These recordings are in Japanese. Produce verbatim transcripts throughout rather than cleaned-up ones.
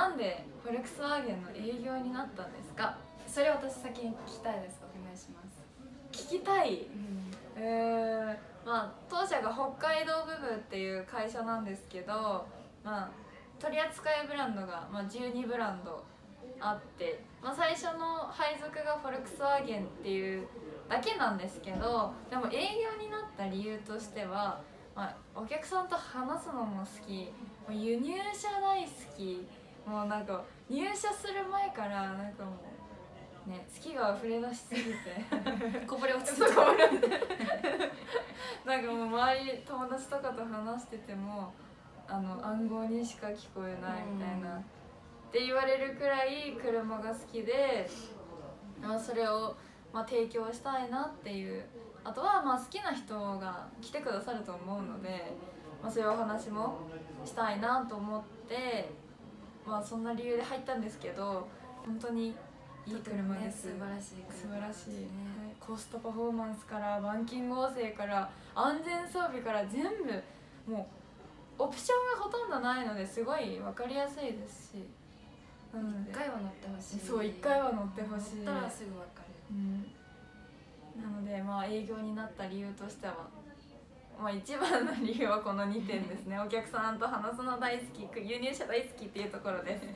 なんでフォルクスワーゲンの営業になったんですか？ それ私先に聞きたいです。お願いします。 聞きたい、うん、えー、まあ当社が北海道部部っていう会社なんですけど、まあ取扱いブランドが、まあ、じゅうにブランドあって、まあ、最初の配属がフォルクスワーゲンっていうだけなんですけど、でも営業になった理由としては、まあ、お客さんと話すのも好き、もう輸入車大好き、もうなんか入社する前からなんかもうね好きが溢れ出しすぎてこぼれ落ちてたなんかもう周り友達とかと話しててもあの暗号にしか聞こえないみたいなって言われるくらい車が好きで、まあ、それをまあ提供したいなっていう、あとはまあ好きな人が来てくださると思うので、まあ、そういうお話もしたいなと思って、まあそんな理由で入ったんですけど、本当にいい車です。 ね、素晴らしい素晴らしい、ね、コストパフォーマンスから板金合成から安全装備から全部もうオプションがほとんどないのですごい分かりやすいですし、 なのでいっかいは乗ってほしい。 そういっかいは乗ってほしい。 乗ったらすぐ分かる、 うん、なのでまあ営業になった理由としては、まあ、一番の理由はこのにてんですねお客さんと話すの大好き、輸入車大好きっていうところです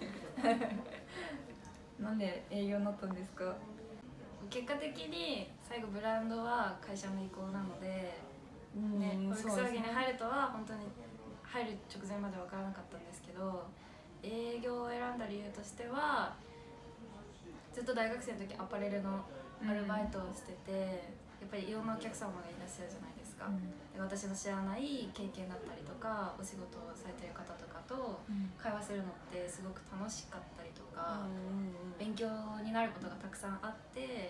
なんで営業になったんですか？ 結果的に最後ブランドは会社の意向なので、ね、フォルクスワーゲンに入るとは本当に入る直前まで分からなかったんですけど、営業を選んだ理由としてはずっと大学生の時アパレルのアルバイトをしてて、やっぱりいろんなお客様がいらっしゃるじゃないですか、うん、で私の知らない経験だったりとかお仕事をされてる方とかと会話するのってすごく楽しかったりとか、うん、勉強になることがたくさんあって、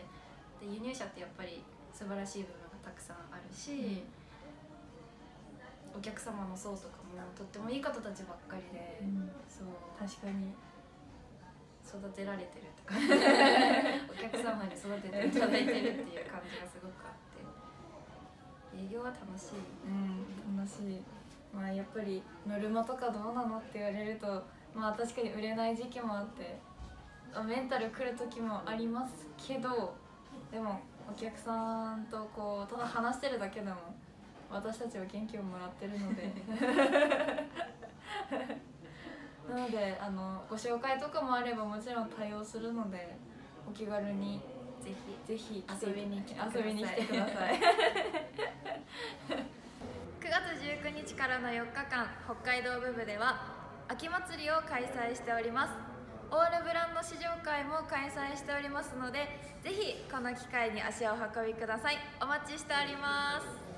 で輸入車ってやっぱり素晴らしい部分がたくさんあるし、うん、お客様の層とかもとってもいい方たちばっかりで、うん、そう確かに育てられてるとかお客様に育てていただいてるっていう感じがすごくあって、営業は楽しい。 うん、楽しい。まあやっぱりノルマとかどうなのって言われると、まあ確かに売れない時期もあってメンタル来る時もありますけど、でもお客さんとこうただ話してるだけでも私たちは元気をもらってるのでなのであのご紹介とかもあればもちろん対応するので、お気軽にぜひぜひ遊びに来てください。 遊びに来てくださいくがつじゅうくにちからのよっかかん、北海道部部では秋祭りを開催しております。オールブランド試乗会も開催しておりますので、ぜひこの機会に足をお運びください。お待ちしております。